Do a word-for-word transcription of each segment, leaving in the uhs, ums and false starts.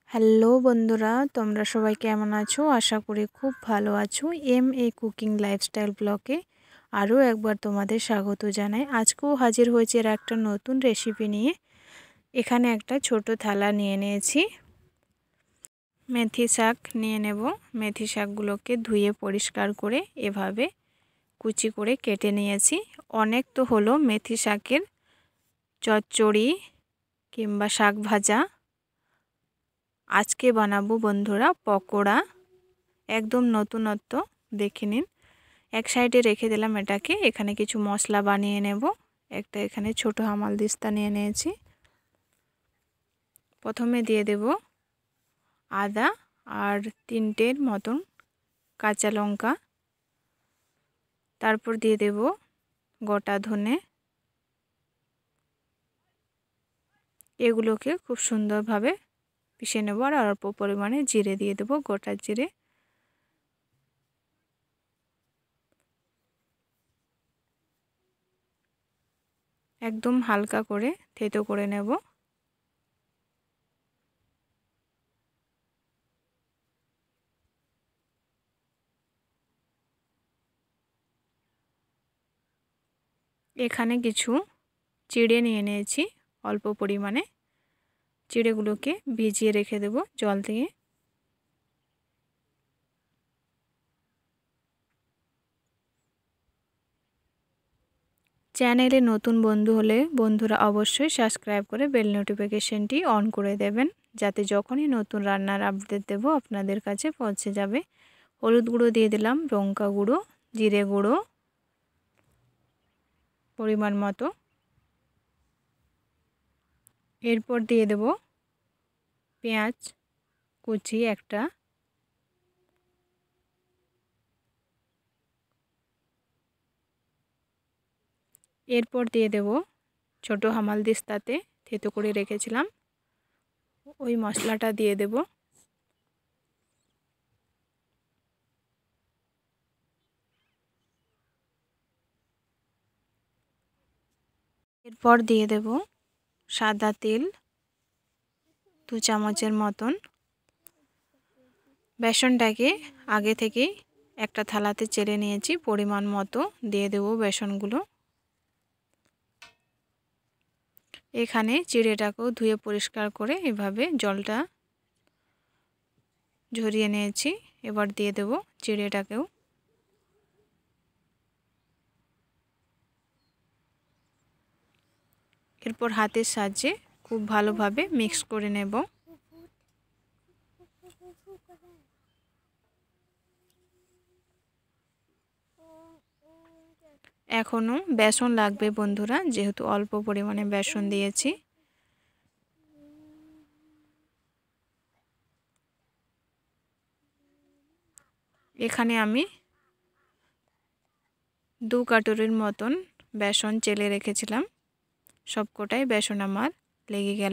Hello বন্ধুরা, তোমরা সবাই কেমন আছো? আশা করি খুব ভালো আছো। এম এ কুকিং লাইফস্টাইল ব্লগে আরও একবার তোমাদের স্বাগত জানাই। আজকেও হাজির হয়েছে এর একটা নতুন রেসিপি নিয়ে। এখানে একটা ছোট থালা নিয়ে নিয়েছি। মেথি শাক নিয়ে নেব। মেথি শাকগুলোকে ধুয়ে পরিষ্কার করে এভাবে কুচি করে কেটে নিয়েছি। অনেক তো হলো মেথি শাকের চচ্চড়ি কিংবা শাক ভাজা। আজকে বানাবো বন্ধুরা পকোড়া, একদম নতুনত্ব। দেখে নিন। এক সাইডে রেখে দিলাম এটাকে। এখানে কিছু মশলা বানিয়ে নেব। একটা এখানে ছোট হামাল দিস্তা নিয়ে নিয়েছি। প্রথমে দিয়ে দেব আদা আর তিনটের মতন কাঁচা লঙ্কা। তারপর দিয়ে দেব গোটা ধনে। এগুলোকে খুব সুন্দরভাবে পিষে নেব। আর অল্প পরিমাণে জিরে দিয়ে দেব, গোটা জিরে। একদম হালকা করে থেতো করে নেব। এখানে কিছু চিড়ে নিয়ে নিয়েছি অল্প পরিমাণে। চিড়েগুলোকে ভিজিয়ে রেখে দেব জল দিয়ে। চ্যানেলে নতুন বন্ধু হলে বন্ধুরা অবশ্যই সাবস্ক্রাইব করে বেল নোটিফিকেশনটি অন করে দেবেন, যাতে যখনই নতুন রান্নার আপডেট দেব আপনাদের কাছে পৌঁছে যাবে। হলুদ গুঁড়ো দিয়ে দিলাম, লঙ্কা গুঁড়ো, জিরে গুঁড়ো পরিমাণ মতো। এরপর দিয়ে দেব পেঁয়াজ কুচি একটা। এরপর দিয়ে দেব ছোট হামাল দিস্তাতে থেতো করে রেখেছিলাম ওই মশলাটা দিয়ে দেব। এরপর দিয়ে দেব সাদা তেল দু চামচের মতন। বেসনটাকে আগে থেকেই একটা থালাতে চেলে নিয়েছি, পরিমাণ মতো দিয়ে দেব বেসনগুলো। এখানে চিড়েটাকেও ধুয়ে পরিষ্কার করে এভাবে জলটা ঝরিয়ে নিয়েছি। এবার দিয়ে দেব চিড়েটাকেও। এরপর হাতের সাহায্যে খুব ভালোভাবে মিক্স করে নেব। এখনও বেসন লাগবে বন্ধুরা, যেহেতু অল্প পরিমাণে বেসন দিয়েছি। এখানে আমি দু কাটুরির মতন বেসন চেলে রেখেছিলাম। সবকটাই বেসন আমার লেগে গেল।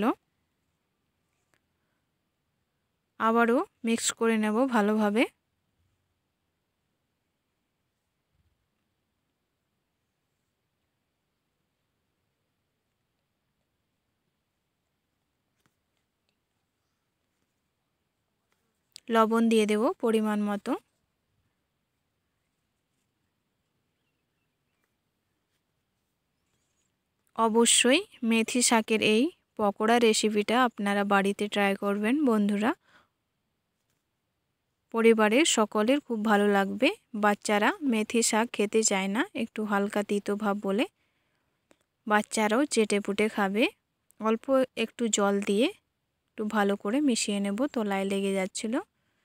আবারও মিক্স করে নেব ভালোভাবে। লবণ দিয়ে দেব পরিমাণ মতো। অবশ্যই মেথি শাকের এই পকোড়া রেসিপিটা আপনারা বাড়িতে ট্রাই করবেন বন্ধুরা। পরিবারের সকলের খুব ভালো লাগবে। বাচ্চারা মেথি শাক খেতে চায় না, একটু হালকা তিতো ভাব বলে। বাচ্চারাও চেটেপুটে খাবে। অল্প একটু জল দিয়ে একটু ভালো করে মিশিয়ে নেব, তলায় লেগে যাচ্ছিল।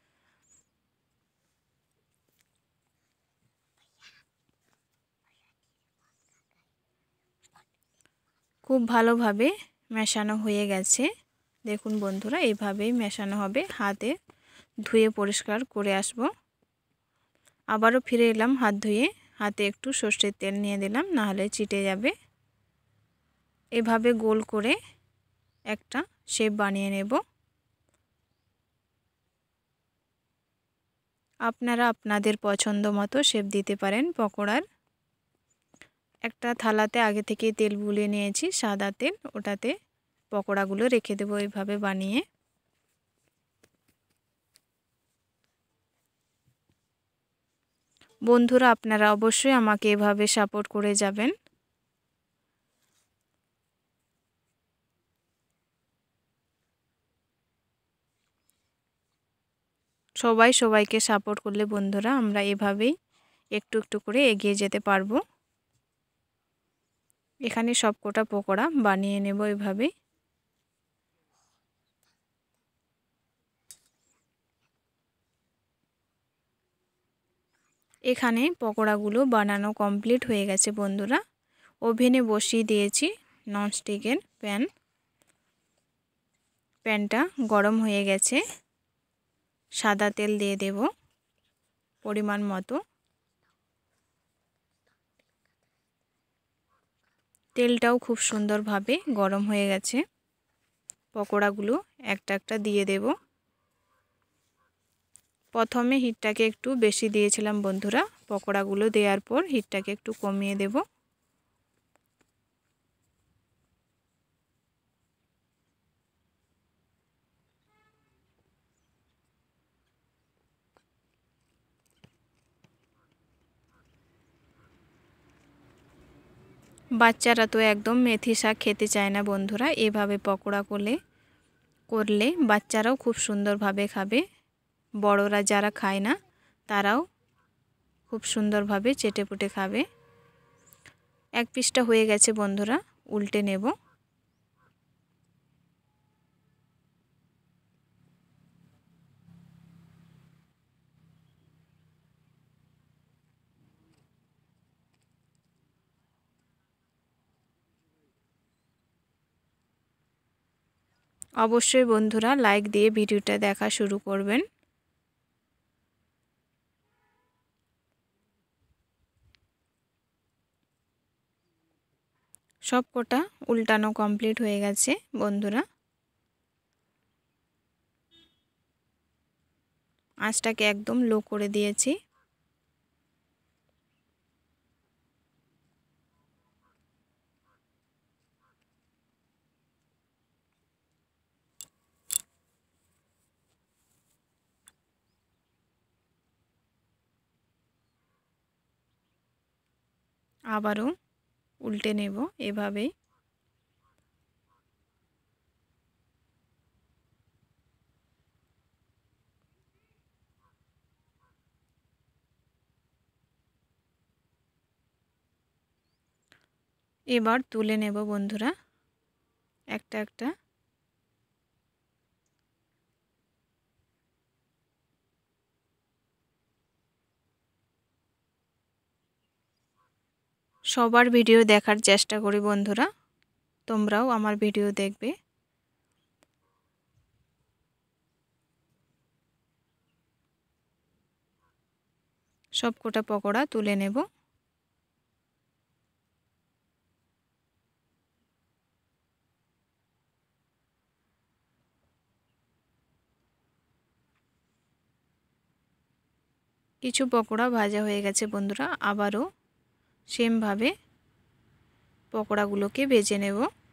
খুব ভালোভাবে মেশানো হয়ে গেছে। দেখুন বন্ধুরা, এইভাবেই মেশানো হবে। হাতে ধুয়ে পরিষ্কার করে আসব। আবারও ফিরে এলাম হাত ধুয়ে। হাতে একটু সর্ষের তেল নিয়ে দিলাম, নাহলে চিটে যাবে। এভাবে গোল করে একটা শেপ বানিয়ে নেব। আপনারা আপনাদের পছন্দ মতো শেপ দিতে পারেন পকোড়ার। একটা থালাতে আগে থেকে তেল বুলিয়ে নিয়েছি, সাদা তেল। ওটাতে পকোড়াগুলো রেখে দেবো এইভাবে বানিয়ে। বন্ধুরা আপনারা অবশ্যই আমাকে এভাবে সাপোর্ট করে যাবেন। সবাই সবাইকে সাপোর্ট করলে বন্ধুরা আমরা এভাবেই একটু একটু করে এগিয়ে যেতে পারবো। এখানে সবকটা পকোড়া বানিয়ে নেব এভাবে। এখানে পকোড়াগুলো বানানো কমপ্লিট হয়ে গেছে বন্ধুরা। ওভেনে বসিয়ে দিয়েছি ননস্টিকের প্যান। প্যানটা গরম হয়ে গেছে। সাদা তেল দিয়ে দেব পরিমাণ মতো। তেলটাও খুব সুন্দরভাবে গরম হয়ে গেছে। পকোড়াগুলো একটা একটা দিয়ে দেব। প্রথমে হিটটাকে একটু বেশি দিয়েছিলাম বন্ধুরা। পকোড়াগুলো দেওয়ার পর হিটটাকে একটু কমিয়ে দেব। বাচ্চারা তো একদম মেথি শাক খেতে চায় না বন্ধুরা। এভাবে পকোড়া করলে করলে বাচ্চারাও খুব সুন্দরভাবে খাবে। বড়রা যারা খায় না তারাও খুব সুন্দরভাবে চেটেপুটে খাবে। এক পিসটা হয়ে গেছে বন্ধুরা, উল্টে নেব। অবশ্যই বন্ধুরা লাইক দিয়ে ভিডিওটা দেখা শুরু করবেন। সবকটা উল্টানো কমপ্লিট হয়ে গেছে বন্ধুরা। আঁচটাকে একদম লো করে দিয়েছি। আবারও উল্টে নেব এভাবে। এবার তুলে নেব বন্ধুরা একটা একটা। সবার ভিডিও দেখার চেষ্টা করি বন্ধুরা, তোমরাও আমার ভিডিও দেখবে। সবকটা পকোড়া তুলে নেব। কিছু পকোড়া ভাজা হয়ে গেছে বন্ধুরা, আবারও সেমভাবে পকোড়াগুলোকে ভেজে নেব।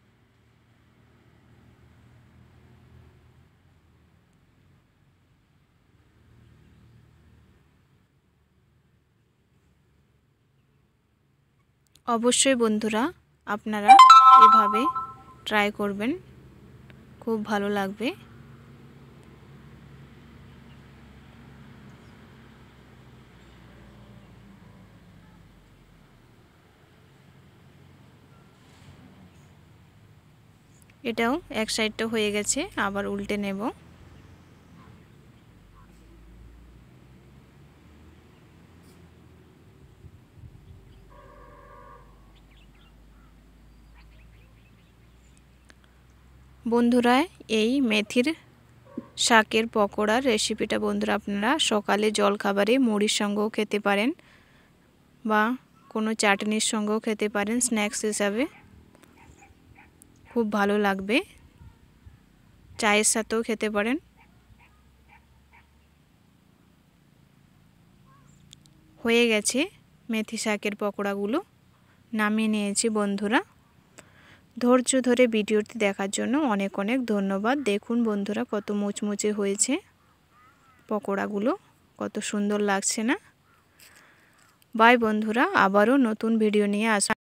অবশ্যই বন্ধুরা আপনারা এভাবে ট্রাই করবেন, খুব ভালো লাগবে। এটাও এক সাইডটা হয়ে গেছে, আবার উল্টে নেব। বন্ধুরা এই মেথির শাকের পকোড়ার রেসিপিটা বন্ধুরা আপনারা সকালে জলখাবারে মুড়ির সঙ্গেও খেতে পারেন বা কোনো চাটনির সঙ্গেও খেতে পারেন স্ন্যাক্স হিসাবে। খুব ভালো লাগবে, চায়ের সাথেও খেতে পারেন। হয়ে গেছে মেথি শাকের পকোড়াগুলো, নামিয়ে নিয়েছি বন্ধুরা। ধৈর্য ধরে ভিডিওটি দেখার জন্য অনেক অনেক ধন্যবাদ। দেখুন বন্ধুরা কত মুচমুচে হয়েছে পকোড়াগুলো, কত সুন্দর লাগছে না। বাই বন্ধুরা, আবারও নতুন ভিডিও নিয়ে আস।